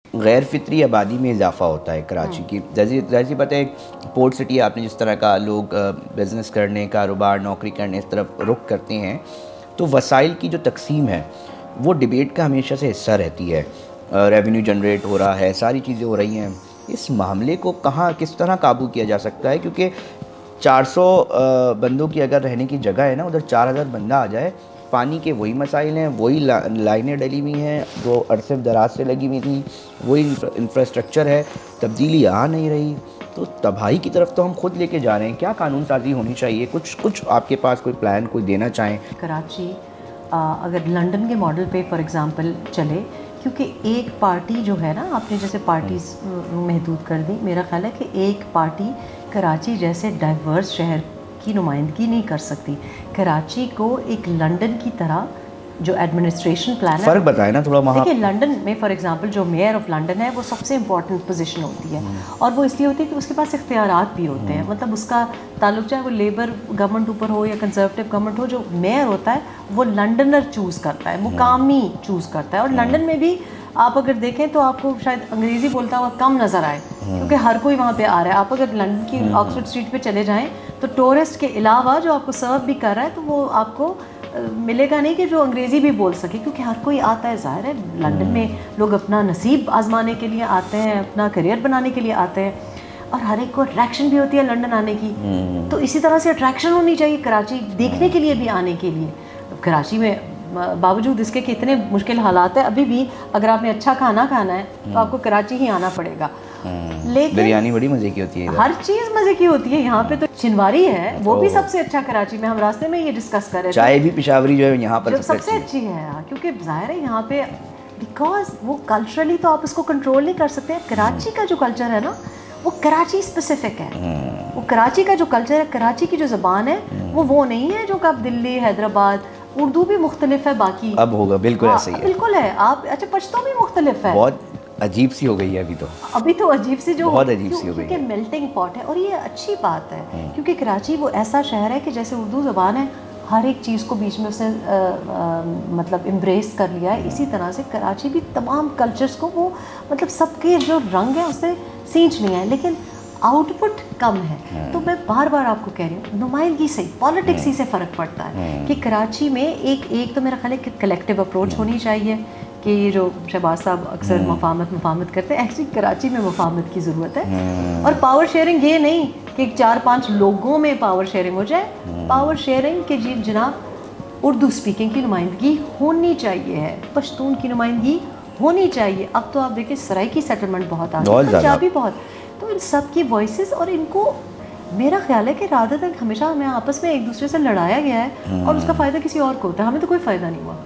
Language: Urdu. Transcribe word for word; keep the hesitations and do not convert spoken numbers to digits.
غیر فطری آبادی میں اضافہ ہوتا ہے کراچی کی. ظاہر سی بات ہے پورٹ سٹی ہے، آپ نے جس طرح کا لوگ بزنس کرنے، کاروبار، نوکری کرنے اس طرف رخ کرتے ہیں، تو وسائل کی جو تقسیم ہے وہ ڈیبیٹ کا ہمیشہ سے حصہ رہتی ہے. ریونیو جنریٹ ہو رہا ہے، ساری چیزیں ہو رہی ہیں. اس معاملے کو کہاں کس طرح قابو کیا جا سکتا ہے؟ کیونکہ چار سو بندوں کی اگر رہنے کی جگہ ہے نا، ادھر چار ہزار بندہ آ جائے، پانی کے وہی مسائل ہیں، وہی لائنیں ڈلی ہوئی ہیں جو عرصے دراز سے لگی ہوئی تھیں، وہی انفراسٹرکچر ہے، تبدیلی آ نہیں رہی. تو تباہی کی طرف تو ہم خود لے کے جا رہے ہیں. کیا قانون سازی ہونی چاہیے؟ کچھ کچھ آپ کے پاس کوئی پلان کوئی دینا چاہیں؟ کراچی اگر لنڈن کے ماڈل پہ فار ایگزامپل چلے، کیونکہ ایک پارٹی جو ہے نا، آپ نے جیسے پارٹیز محدود کر دی، میرا خیال ہے کہ ایک پارٹی کراچی جیسے ڈائیورس شہر کی نمائندگی نہیں کر سکتی. کراچی کو ایک لنڈن کی طرح جو ایڈمنسٹریشن پلان ہے، فرق بتائیں نا تھوڑا. وہاں دیکھیے لنڈن میں فار ایگزامپل جو میئر آف لنڈن ہے وہ سب سے امپورٹنٹ پوزیشن ہوتی ہے، اور وہ اس لیے ہوتی ہے کہ اس کے پاس اختیارات بھی ہوتے ہیں. مطلب اس کا تعلق چاہے وہ لیبر گورنمنٹ اوپر ہو یا کنزرویٹو گورنمنٹ ہو، جو میئر ہوتا ہے وہ لنڈنر چوز کرتا ہے، مقامی چوز کرتا ہے. اور لنڈن میں بھی آپ اگر دیکھیں تو آپ کو شاید انگریزی بولتا ہوا کم نظر آئے، کیونکہ ہر کوئی وہاں پہ آ رہا ہے. آپ اگر لنڈن کی آکسفورڈ اسٹریٹ پہ چلے جائیں تو ٹورسٹ کے علاوہ جو آپ کو سرو بھی کر رہا ہے تو وہ آپ کو ملے گا نہیں کہ جو انگریزی بھی بول سکے، کیونکہ ہر کوئی آتا ہے. ظاہر ہے لنڈن میں لوگ اپنا نصیب آزمانے کے لیے آتے ہیں، اپنا کریئر بنانے کے لیے آتے ہیں، اور ہر ایک کو اٹریکشن بھی ہوتی ہے لنڈن آنے کی. تو اسی طرح سے اٹریکشن ہونی چاہیے کراچی دیکھنے کے لیے بھی، آنے کے لیے. کراچی میں باوجود اس کے کہ اتنے مشکل حالات ہیں، ابھی بھی اگر آپ نے اچھا کھانا کھانا ہے تو آپ کو کراچی ہی آنا پڑے گا. لیکن بریانی بڑی مزے کی ہوتی ہے، ہر چیز مزے کی ہوتی ہے یہاں پہ. تو چنواری ہے وہ بھی سب سے اچھا کراچی میں، ہم راستے میں یہ ڈسکس کر رہے تھے. چائے بھی پشاوری جو ہے یہاں پر سب سے اچھی ہے، کیونکہ ظاہر ہے یہاں پہ بیکاز وہ کلچرلی تو آپ اس کو کنٹرول نہیں کر سکتے. کراچی کا جو کلچر ہے نا وہ کراچی اسپیسیفک ہے. وہ کراچی کا جو کلچر ہے، کراچی کی جو زبان ہے وہ وہ نہیں ہے جو کہ اب دلی، حیدرآباد. اردو بھی مختلف ہے باقی، اب ہوگا بالکل ایسے ہی ہے. بالکل ہے. آپ اچھا پشتو بھی مختلف ہے، بہت عجیب سی ہو گئی ہے ابھی تو. ابھی تو عجیب سی جو بہت عجیب سی ہو گئی ہے، کیونکہ میلٹنگ پاٹ ہے. اور یہ اچھی بات ہے کیونکہ کراچی وہ ایسا شہر ہے کہ جیسے اردو زبان ہے، ہر ایک چیز کو بیچ میں اس نے مطلب امبریس کر لیا ہے. اسی طرح سے کراچی بھی تمام کلچرز کو وہ مطلب سب کے جو رنگ ہیں اس سے سینچ نہیں ہے، لیکن آؤٹ پٹ کم ہے. تو میں بار بار آپ کو کہہ رہی ہوں نمائندگی سے، پالیٹکس ہی سے فرق پڑتا ہے کہ کراچی میں ایک ایک تو میرا خیال ہے کہ کلیکٹیو اپروچ ہونی چاہیے. کہ یہ جو شہباز صاحب اکثر مفاہمت مفاہمت کرتے ہیں، ایکچولی کراچی میں مفاہمت کی ضرورت ہے. اور پاور شیئرنگ یہ نہیں کہ چار پانچ لوگوں میں پاور شیئرنگ ہو جائے. پاور شیئرنگ کہ جی جناب اردو اسپیکنگ کی نمائندگی ہونی چاہیے ہے، پشتون کی نمائندگی ہونی چاہیے. اب تو آپ دیکھیں سرائکی سیٹلمنٹ بہت آ گئی، پنجابی بہت. تو ان سب کی وائسز، اور ان کو میرا خیال ہے کہ رادر دین ہمیشہ ہمیں آپس میں ایک دوسرے سے لڑایا گیا ہے اور اس کا فائدہ کسی اور کو ہوتا ہے، ہمیں تو کوئی فائدہ نہیں ہوا.